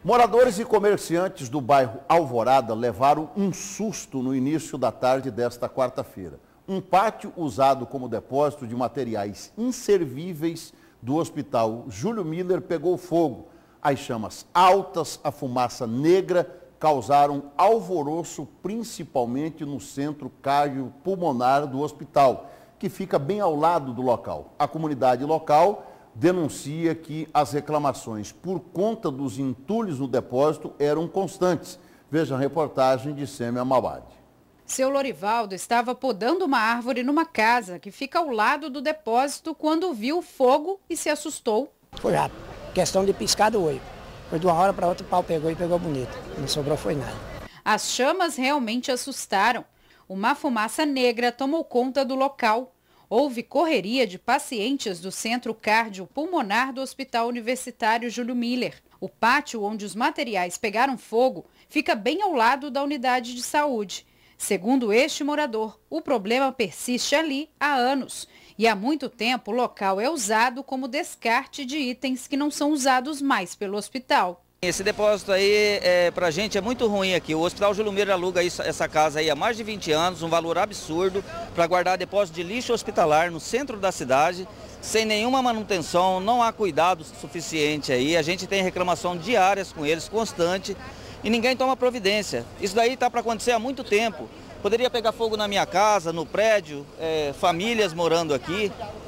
Moradores e comerciantes do bairro Alvorada levaram um susto no início da tarde desta quarta-feira. Um pátio usado como depósito de materiais inservíveis do Hospital Júlio Miller pegou fogo. As chamas altas, a fumaça negra, causaram alvoroço principalmente no centro cardiopulmonar do hospital, que fica bem ao lado do local. A comunidade local denuncia que as reclamações por conta dos entulhos no depósito eram constantes. Veja a reportagem de Sêmia Mabad. Seu Lorivaldo estava podando uma árvore numa casa que fica ao lado do depósito quando viu o fogo e se assustou. Foi rápido, questão de piscar do olho. Foi de uma hora para outra, o pau pegou e pegou bonito. Não sobrou foi nada. As chamas realmente assustaram. Uma fumaça negra tomou conta do local. Houve correria de pacientes do Centro Cardiopulmonar do Hospital Universitário Júlio Miller. O pátio onde os materiais pegaram fogo fica bem ao lado da unidade de saúde. Segundo este morador, o problema persiste ali há anos. E há muito tempo o local é usado como descarte de itens que não são usados mais pelo hospital. Esse depósito aí, pra gente, é muito ruim aqui. O Hospital Júlio Miller aluga essa casa aí há mais de 20 anos, um valor absurdo, para guardar depósito de lixo hospitalar no centro da cidade, sem nenhuma manutenção, não há cuidado suficiente aí. A gente tem reclamação diárias com eles, constante, e ninguém toma providência. Isso daí está para acontecer há muito tempo. Poderia pegar fogo na minha casa, no prédio, famílias morando aqui.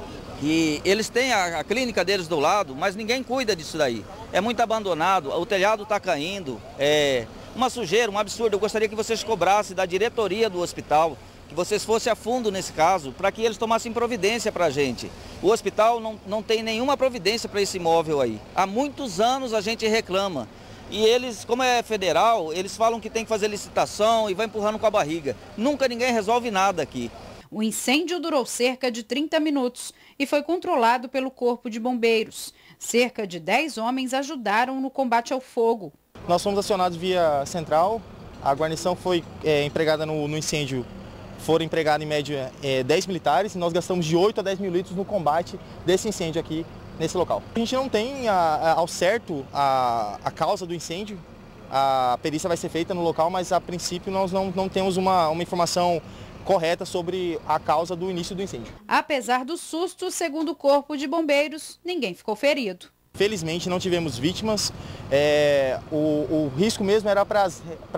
E eles têm a clínica deles do lado, mas ninguém cuida disso daí. É muito abandonado, o telhado está caindo, uma sujeira, um absurdo. Eu gostaria que vocês cobrassem da diretoria do hospital, que vocês fossem a fundo nesse caso, para que eles tomassem providência para a gente. O hospital não tem nenhuma providência para esse imóvel aí. Há muitos anos a gente reclama. E eles, como é federal, eles falam que tem que fazer licitação e vai empurrando com a barriga. Nunca ninguém resolve nada aqui. O incêndio durou cerca de 30 minutos e foi controlado pelo Corpo de Bombeiros. Cerca de 10 homens ajudaram no combate ao fogo. Nós fomos acionados via central, a guarnição foi empregada no incêndio, foram empregados em média 10 militares e nós gastamos de 8 a 10 mil litros no combate desse incêndio aqui nesse local. A gente não tem ao certo a causa do incêndio, a perícia vai ser feita no local, mas a princípio nós não temos uma informação correta sobre a causa do início do incêndio. Apesar do susto, segundo o Corpo de Bombeiros, ninguém ficou ferido. Felizmente não tivemos vítimas, o risco mesmo era para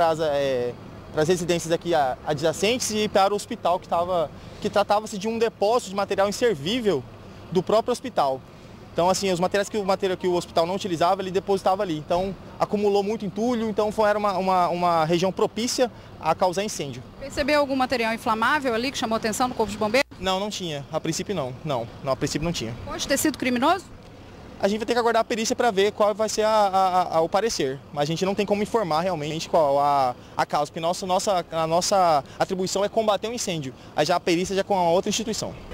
as residências aqui adjacentes e para o hospital que tratava-se de um depósito de material inservível do próprio hospital. Então, assim, os materiais que o hospital não utilizava, ele depositava ali. Então, acumulou muito entulho, então era uma região propícia a causar incêndio. Percebeu algum material inflamável ali que chamou a atenção do Corpo de Bombeiros? Não tinha. A princípio não. Não, a princípio não tinha. Pode ter sido criminoso? A gente vai ter que aguardar a perícia para ver qual vai ser o parecer. Mas a gente não tem como informar realmente qual a causa, porque a nossa atribuição é combater o incêndio. Aí já a perícia já com a outra instituição.